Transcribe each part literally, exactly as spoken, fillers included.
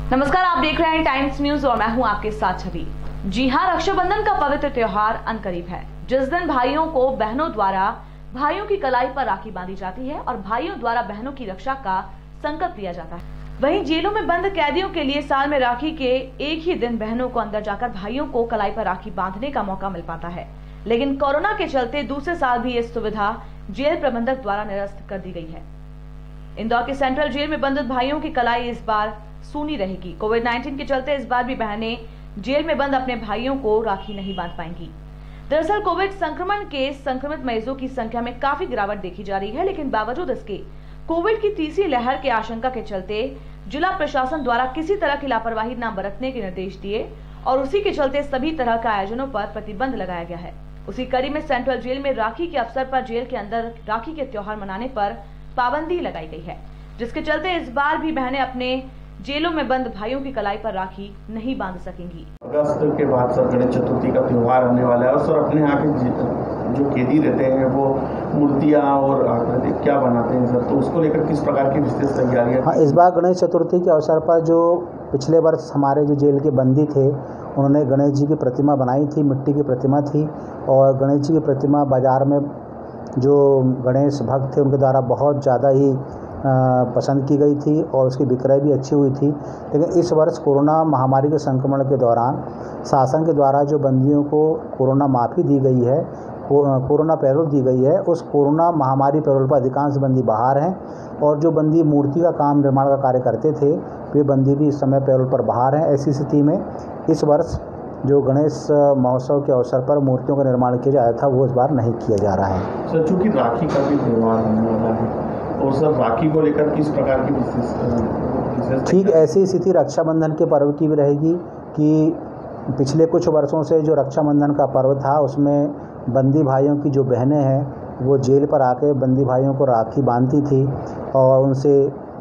नमस्कार, आप देख रहे हैं टाइम्स न्यूज और मैं हूं आपके साथ छवि। जी हां, रक्षाबंधन का पवित्र त्योहार अनकरीब है, जिस दिन भाइयों को बहनों द्वारा भाइयों की कलाई पर राखी बांधी जाती है और भाइयों द्वारा बहनों की रक्षा का संकल्प लिया जाता है। वहीं जेलों में बंद कैदियों के लिए साल में राखी के एक ही दिन बहनों को अंदर जाकर भाइयों को कलाई पर राखी बांधने का मौका मिल पाता है, लेकिन कोरोना के चलते दूसरे साल भी ये सुविधा जेल प्रबंधक द्वारा निरस्त कर दी गई है। इंदौर के सेंट्रल जेल में बंद भाइयों की कलाई इस बार सूनी रहेगी। कोविड नाइन्टीन के चलते इस बार भी बहनें जेल में बंद अपने भाइयों को राखी नहीं बांध पाएंगी। दरअसल कोविड संक्रमण के संक्रमित मरीजों की संख्या में काफी गिरावट देखी जा रही है, लेकिन बावजूद इसके कोविड की तीसरी लहर के आशंका के चलते जिला प्रशासन द्वारा किसी तरह की लापरवाही न बरतने के निर्देश दिए और उसी के चलते सभी तरह के आयोजनों पर प्रतिबंध लगाया गया है। उसी कड़ी में सेंट्रल जेल में राखी के अवसर पर जेल के अंदर राखी के त्योहार मनाने पर पाबंदी लगाई गई है, जिसके चलते इस बार भी बहनें अपने जेलों में बंद भाइयों की कलाई पर राखी नहीं बांध सकेंगी। अगस्त के बाद सर गणेश चतुर्थी का त्योहार आने वाला है और सर अपने यहाँ के जो कैदी रहते हैं वो मूर्तियाँ और आकृति क्या बनाते हैं सर, तो उसको लेकर किस प्रकार की विशेष तैयारियाँ? हाँ, इस बार गणेश चतुर्थी के अवसर पर जो पिछले वर्ष हमारे जो जेल के बंदी थे उन्होंने गणेश जी की प्रतिमा बनाई थी, मिट्टी की प्रतिमा थी, और गणेश जी की प्रतिमा बाज़ार में जो गणेश भक्त थे उनके द्वारा बहुत ज़्यादा ही पसंद की गई थी और उसकी विक्रय भी अच्छी हुई थी। लेकिन इस वर्ष कोरोना महामारी के संक्रमण के दौरान शासन के द्वारा जो बंदियों को कोरोना माफ़ी दी गई है, कोरोना पैरोल दी गई है, उस कोरोना महामारी पैरोल पर अधिकांश बंदी बाहर हैं और जो बंदी मूर्ति का काम निर्माण का कार्य करते थे वे बंदी भी इस समय पैरोल पर बाहर हैं। ऐसी स्थिति में इस वर्ष जो गणेश महोत्सव के अवसर पर मूर्तियों का निर्माण किया जाता था वो इस बार नहीं किया जा रहा है। सर, चूँकि राखी का भी त्यौहार होने वाला है और सर राखी को लेकर किस प्रकार की विशेष ठीक ऐसी स्थिति रक्षाबंधन के पर्व की भी रहेगी कि पिछले कुछ वर्षों से जो रक्षाबंधन का पर्व था उसमें बंदी भाइयों की जो बहनें हैं वो जेल पर आके बंदी भाइयों को राखी बांधती थी और उनसे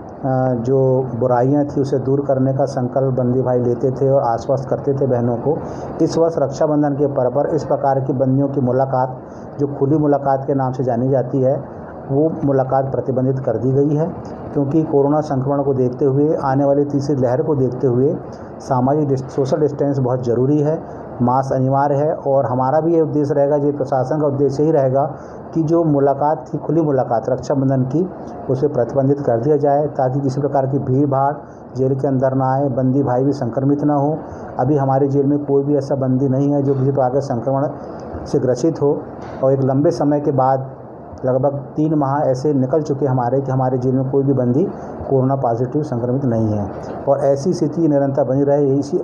जो बुराइयां थी उसे दूर करने का संकल्प बंदी भाई लेते थे और आश्वस्त करते थे बहनों को। इस वर्ष रक्षाबंधन के पर्व पर इस प्रकार की बंदियों की मुलाकात जो खुली मुलाकात के नाम से जानी जाती है वो मुलाकात प्रतिबंधित कर दी गई है, क्योंकि कोरोना संक्रमण को देखते हुए आने वाली तीसरी लहर को देखते हुए सामाजिक सोशल डिस्टेंस बहुत ज़रूरी है, मास्क अनिवार्य है। और हमारा भी ये उद्देश्य रहेगा, जो प्रशासन का उद्देश्य ही रहेगा कि जो मुलाकात थी खुली मुलाकात रक्षाबंधन की उसे प्रतिबंधित कर दिया जाए ताकि किसी प्रकार की भीड़ भाड़ जेल के अंदर ना आए, बंदी भाई भी संक्रमित ना हो। अभी हमारे जेल में कोई भी ऐसा बंदी नहीं है जो किसी प्रकार के संक्रमण से ग्रसित हो और एक लंबे समय के बाद लगभग तीन माह ऐसे निकल चुके हमारे कि हमारे जेल में कोई भी बंदी कोरोना पॉजिटिव संक्रमित नहीं है और ऐसी स्थिति निरंतर बनी रहे, इसी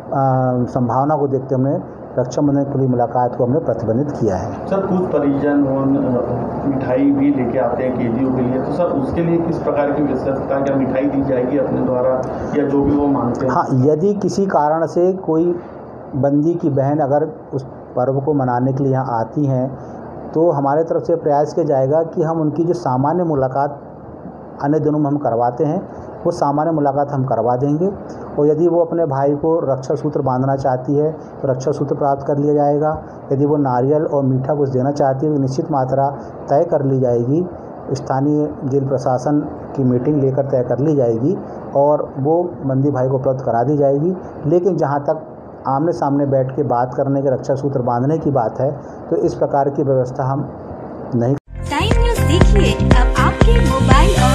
संभावना को देखते हमने रक्षाबंधन खुली मुलाकात को हमने प्रतिबंधित किया है। सर, कुछ परिजन मिठाई भी लेके आते हैं कैदियों के लिए, तो सर उसके लिए किस प्रकार की व्यवस्था, क्या मिठाई दी जाएगी अपने द्वारा या जो भी वो मांगते हैं? हाँ, यदि किसी कारण से कोई बंदी की बहन अगर उस पर्व को मनाने के लिए यहाँ आती हैं तो हमारे तरफ से प्रयास किया जाएगा कि हम उनकी जो सामान्य मुलाकात अन्य दिनों में हम करवाते हैं वो सामान्य मुलाकात हम करवा देंगे। और यदि वो अपने भाई को रक्षा सूत्र बांधना चाहती है तो रक्षा सूत्र प्राप्त कर लिया जाएगा। यदि वो नारियल और मीठा कुछ देना चाहती है तो निश्चित मात्रा तय कर ली जाएगी, स्थानीय जेल प्रशासन की मीटिंग लेकर तय कर ली जाएगी और वो बंदी भाई को उपलब्ध करा दी जाएगी। लेकिन जहाँ तक आमने सामने बैठ के बात करने के रक्षा सूत्र बांधने की बात है तो इस प्रकार की व्यवस्था हम नहीं। टाइम न्यूज़ देखिए अब आपके मोबाइल